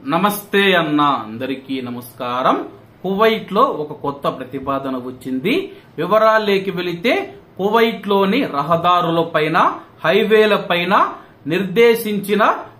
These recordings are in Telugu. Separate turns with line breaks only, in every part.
నమస్తే అన్న అందరికీ నమస్కారం. కువైట్ లో ఒక కొత్త ప్రతిపాదన వచ్చింది. వివరాల్లోకి వెళితే కువైట్ లోని రహదారుల పైన, హైవేల పైన నిర్దేశించిన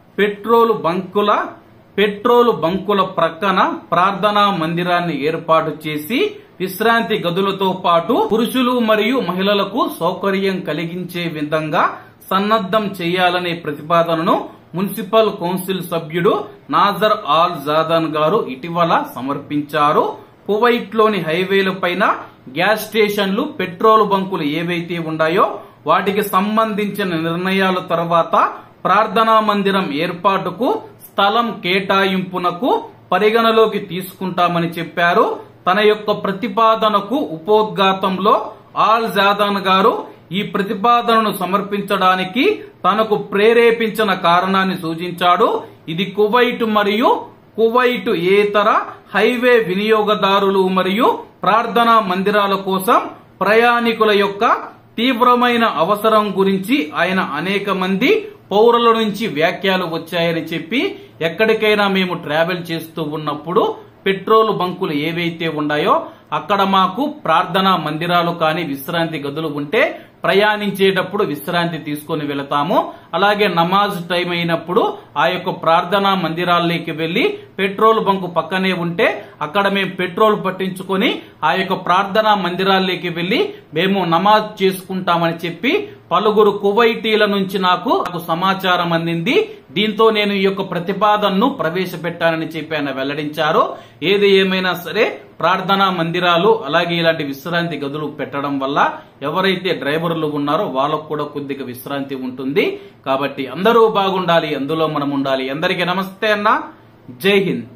పెట్రోలు బంకుల ప్రక్కన ప్రార్థనా మందిరాన్ని ఏర్పాటు చేసి విశ్రాంతి గదులతో పాటు పురుషులు మరియు మహిళలకు సౌకర్యం కలిగించే విధంగా సన్నద్ధం చేయాలనే ప్రతిపాదనను మున్సిపల్ కౌన్సిల్ సభ్యుడు నాజర్ ఆల్ జాదాన్ గారు ఇటీవల సమర్పించారు. కువైట్ లోని హైవేల పైన గ్యాస్ స్టేషన్లు, పెట్రోల్ బంకులు ఏవైతే ఉన్నాయో వాటికి సంబంధించిన నిర్ణయాల తర్వాత ప్రార్థనా మందిరం ఏర్పాటుకు స్థలం కేటాయింపునకు పరిగణలోకి తీసుకుంటామని చెప్పారు. తన యొక్క ప్రతిపాదనకు ఉపోద్ఘాతంలో ఆల్ జాదాన్ గారు ఈ ప్రతిపాదనను సమర్పించడానికి తనకు ప్రేరేపించిన కారణాన్ని సూచించాడు. ఇది కువైట్ మరియు కువైట్ ఏతర హైవే వినియోగదారులు మరియు ప్రార్థనా మందిరాల కోసం ప్రయాణికుల యొక్క తీవ్రమైన అవసరం గురించి ఆయన అనేక మంది పౌరుల నుంచి వ్యాఖ్యలు వచ్చాయని చెప్పి, ఎక్కడికైనా మేము ట్రావెల్ చేస్తూ ఉన్నప్పుడు పెట్రోల్ బంకులు ఏవైతే ఉన్నాయో అక్కడ మాకు ప్రార్థనా మందిరాలు కానీ విశ్రాంతి గదులు ఉంటే ప్రయాణించేటప్పుడు విశ్రాంతి తీసుకొని వెళతాము. అలాగే నమాజ్ టైం అయినప్పుడు ఆ యొక్క ప్రార్థనా మందిరాల్లోకి వెళ్లి పెట్రోల్ బంకు పక్కనే ఉంటే అక్కడ మేము పెట్రోల్ పట్టించుకొని ఆ యొక్క ప్రార్థనా మందిరాల్లోకి వెళ్లి మేము నమాజ్ చేసుకుంటామని చెప్పి పలువురు కువైటీల నుంచి నాకు సమాచారం అందింది. దీంతో నేను ఈ యొక్క ప్రతిపాదనను ప్రవేశపెట్టానని చెప్పి ఆయన వెల్లడించారు. ఏది ఏమైనా సరే ప్రార్థనా మందిరాలు అలాగే ఇలాంటి విశ్రాంతి గదులు పెట్టడం వల్ల ఎవరైతే డ్రైవర్లు ఉన్నారో వాళ్ళకు కూడా కొద్దిగా విశ్రాంతి ఉంటుంది. కాబట్టి అందరూ బాగుండాలి, అందులో మనం ఉండాలి. అందరికీ నమస్తే అన్న, జై హింద్.